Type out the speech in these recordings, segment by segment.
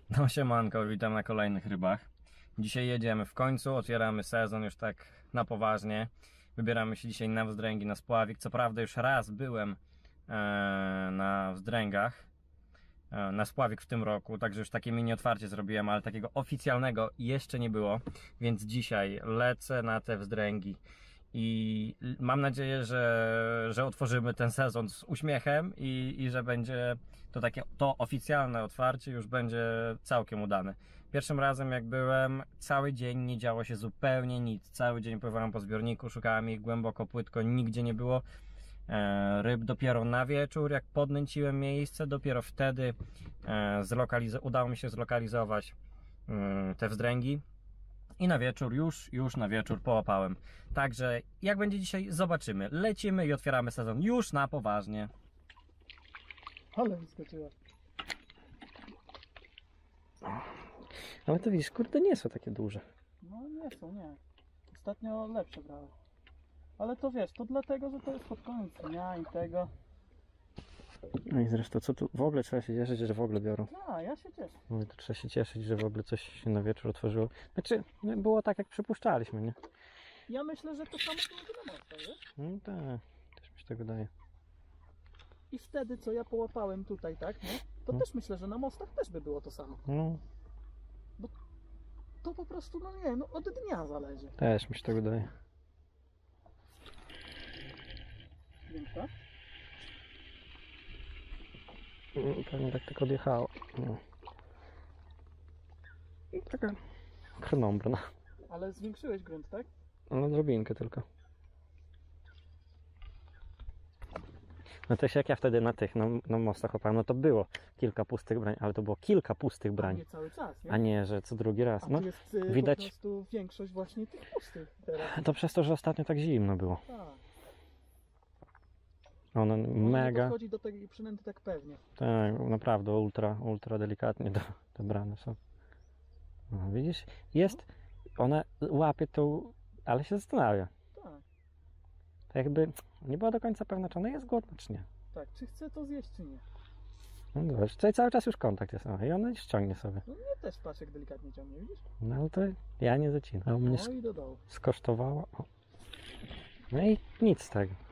No siemanko, witam na kolejnych rybach. Dzisiaj jedziemy w końcu, otwieramy sezon już tak na poważnie. Wybieramy się dzisiaj na wzdręgi, na spławik. Co prawda już raz byłem na wzdręgach, na spławik w tym roku, także już takie mini otwarcie zrobiłem, ale takiego oficjalnego jeszcze nie było. Więc dzisiaj lecę na te wzdręgi i mam nadzieję, że otworzymy ten sezon z uśmiechem i że będzie to takie oficjalne otwarcie już będzie całkiem udane. Pierwszym razem jak byłem, cały dzień nie działo się zupełnie nic. Cały dzień pływałem po zbiorniku, szukałem ich głęboko, płytko, nigdzie nie było ryb. Dopiero na wieczór, jak podnęciłem miejsce, dopiero wtedy udało mi się zlokalizować te wzdręgi. I na wieczór, już na wieczór połapałem. Także jak będzie dzisiaj, zobaczymy. Lecimy i otwieramy sezon już na poważnie. Ale wyskoczyła. Ale to widzisz, kurde, nie są takie duże. No nie są, nie. Ostatnio lepsze brały. Ale to wiesz, to dlatego, że to jest pod koniec dnia i tego. No i zresztą, co tu, w ogóle trzeba się cieszyć, że w ogóle biorą. A, ja się cieszę. No i to trzeba się cieszyć, że w ogóle coś się na wieczór otworzyło. Znaczy, było tak jak przypuszczaliśmy, nie? Ja myślę, że to samo będzie na mostach, wiesz? No tak, też mi się tak wydaje. I wtedy, co ja połapałem tutaj, tak, nie? To też myślę, że na mostach też by było to samo. No, To po prostu, no nie, no od dnia zależy. też mi się tak wydaje. Większa? Pewnie tak tylko odjechało. No. Taka krnąbrna. Ale zwiększyłeś grunt, tak? No drobinkę tylko. No też jak ja wtedy na tych, na mostach łapałem, no to było kilka pustych brań, ale to było kilka pustych A brań, nie cały czas, nie? a nie, że co drugi raz. A No tu jest widać, po prostu większość właśnie tych pustych teraz. to przez to, że ostatnio tak zimno było. Tak. One Nie mega, podchodzi do tej przynęty tak pewnie. tak, naprawdę ultra delikatnie dobrane są. No, widzisz, jest, ona łapie tą, ale się zastanawia. Tak, Tak jakby nie była do końca pewna, czy ona jest głodna, czy nie. tak. Czy chce to zjeść, czy nie? No dobrze, tutaj cały czas już kontakt jest, i ona ściągnie sobie. No mnie też paczek delikatnie ciągnie, widzisz? No ale to ja nie zacinam. A u mnie No i do dołu. skosztowała. O. No i nic z tego.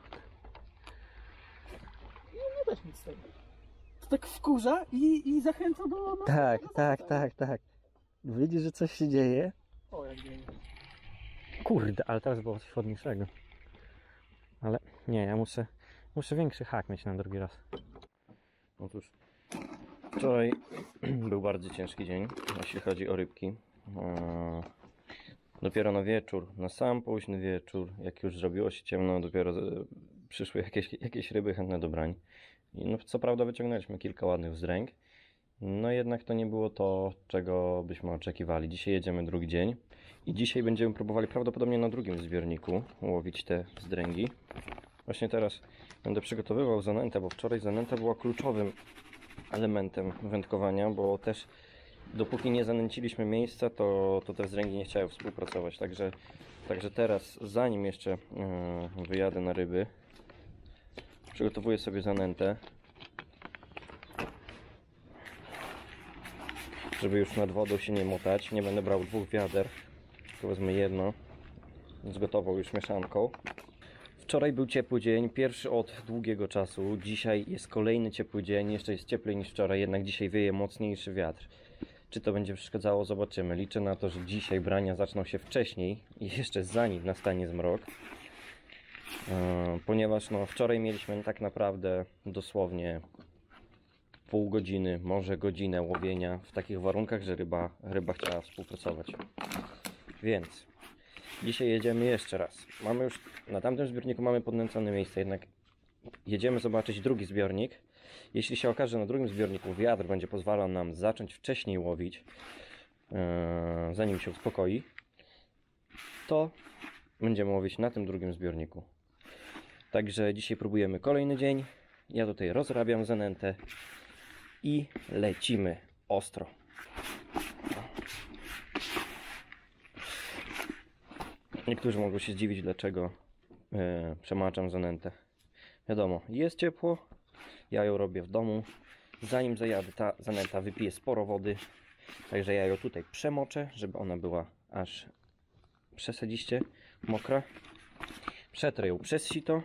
I mnie też nic z tego. To tak wkurza i zachęca do... No, Tak. Widzisz, że coś się dzieje? O, jak dzieje. Kurde, ale teraz było coś ładniejszego. Ale nie, ja muszę większy hak mieć na drugi raz. Otóż wczoraj był bardzo ciężki dzień, jeśli chodzi o rybki. Dopiero na wieczór, na sam późny wieczór, jak już zrobiło się ciemno, dopiero przyszły jakieś ryby chętne do brań. No, co prawda wyciągnęliśmy kilka ładnych wzdręg, no jednak to nie było to, czego byśmy oczekiwali. Dzisiaj jedziemy drugi dzień i dzisiaj będziemy próbowali prawdopodobnie na drugim zbiorniku łowić te wzdręgi. Właśnie teraz będę przygotowywał zanętę, bo wczoraj zanęta była kluczowym elementem wędkowania, bo też dopóki nie zanęciliśmy miejsca, to te wzdręgi nie chciały współpracować. Także teraz, zanim jeszcze wyjadę na ryby, przygotowuję sobie zanętę, żeby już nad wodą się nie motać. Nie będę brał 2 wiader, tylko wezmę jedno z gotową już mieszanką. Wczoraj był ciepły dzień, pierwszy od długiego czasu. Dzisiaj jest kolejny ciepły dzień, jeszcze jest cieplej niż wczoraj, jednak dzisiaj wieje mocniejszy wiatr. Czy to będzie przeszkadzało? Zobaczymy. Liczę na to, że dzisiaj brania zaczną się wcześniej i jeszcze zanim nastanie zmrok. Ponieważ no, wczoraj mieliśmy tak naprawdę dosłownie pół godziny, może godzinę łowienia w takich warunkach, że ryba chciała współpracować. Więc dzisiaj jedziemy jeszcze raz. Mamy już na tamtym zbiorniku mamy podnęcone miejsce, jednak jedziemy zobaczyć drugi zbiornik. Jeśli się okaże, że na drugim zbiorniku wiatr będzie pozwalał nam zacząć wcześniej łowić, zanim się uspokoi, to będziemy łowić na tym drugim zbiorniku. Także dzisiaj próbujemy kolejny dzień. Ja tutaj rozrabiam zanętę i lecimy ostro. Niektórzy mogą się zdziwić, dlaczego przemaczam zanętę. Wiadomo, jest ciepło, ja ją robię w domu. Zanim zajadę, ta zanęta wypije sporo wody Także ja ją tutaj przemoczę, żeby ona była aż przesadziście mokra. Przetrę ją przez sito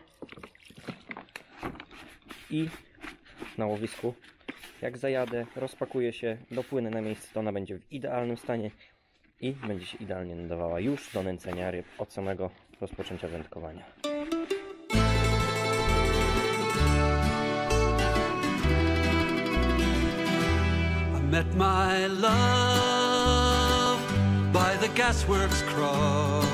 i na łowisku, jak zajadę, rozpakuję się, dopłynę na miejsce, to ona będzie w idealnym stanie i będzie się idealnie nadawała już do nęcenia ryb od samego rozpoczęcia wędkowania. Met my love by the gasworks croft.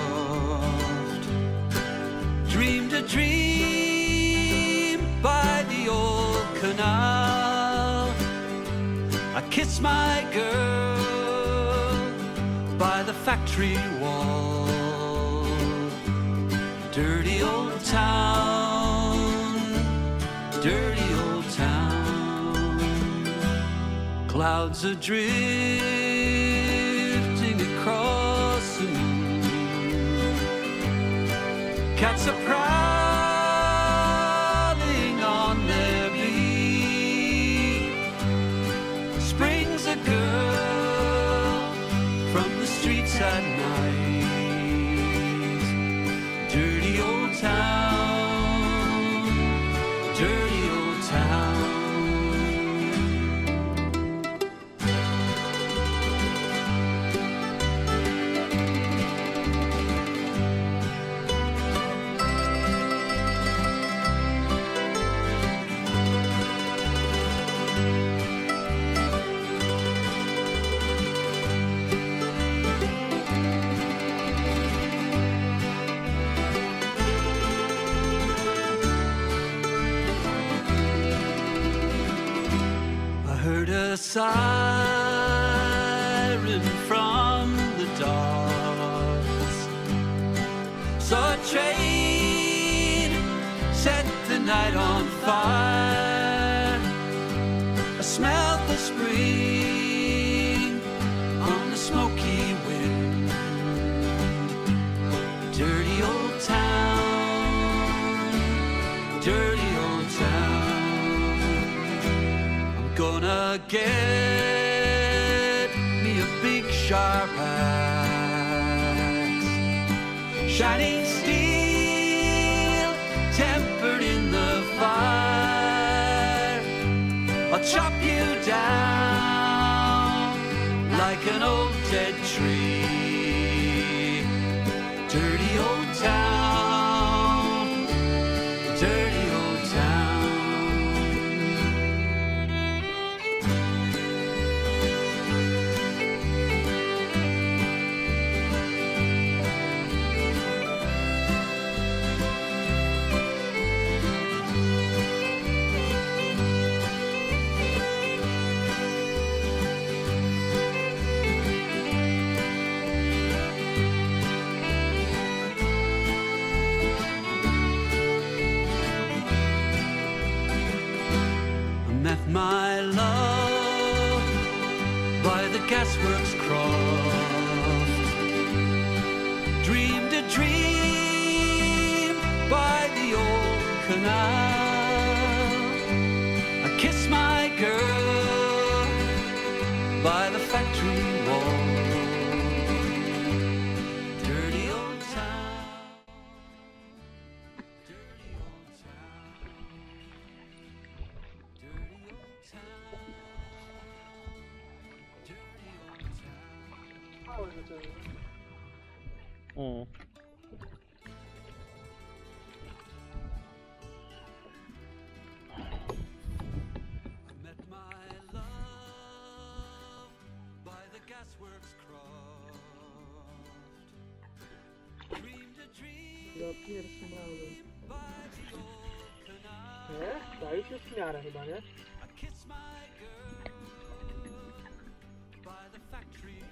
Dreamed a dream by the old canal. I kissed my girl by the factory wall. Dirty old town, dirty old town. Clouds are drifting across the moon. Cats are prowling on their beat. Springs a girl from the streets at night. Dirty old town, dirty old town. Heard a siren from the docks. Saw a train set the night on fire. I smelled the spring on the smoky wind. Dirty old town, dirty old town. Gonna get me a big sharp axe, shining steel, tempered in the fire. I'll chop you down like an old dead tree. Dirty old town, dirty old town. Met my love by the gasworks croft. Dreamed a dream by the old canal. I kissed my girl by the factory wall. Dirty old town, dirty old town. Małe rzeczy. Met my love by the gasworks croft. Dreamed a dream Ja pierwszy mały. by the old canal. Nie? To już jest w miarę chyba, nie? I kissed my girl by the factory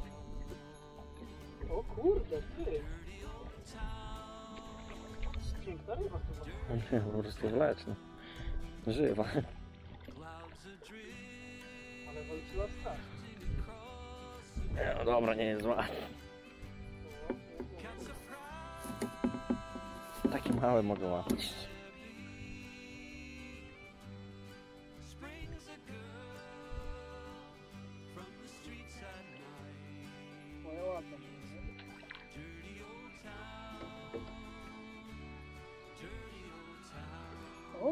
wall. O kurde, ty! Dirty old town, Piękna ryba chyba. Nie, po prostu wleczna. Żywa. clouds are Ale walczyła strasznie. drifting across the Nie, no dobra, nie jest zła. cats are Takie małe mogą łapać. springs a girl from the streets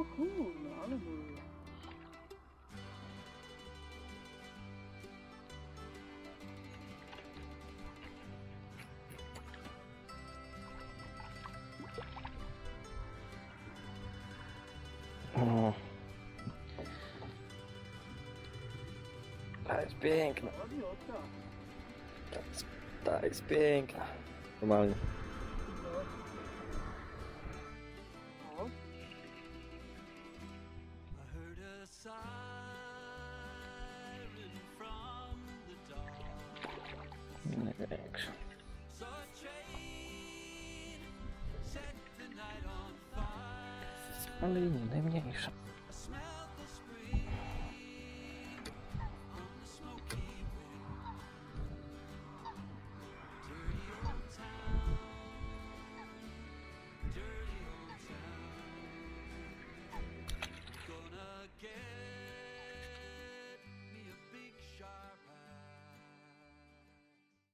O kurwa, ale było. O. Ta jest piękna. Ładnie oka. Ta jest piękna. Normalnie. O, I heard a siren from the dark. Największa. Saw a train set the night on fire. Ale i nie najmniejsza. I smelled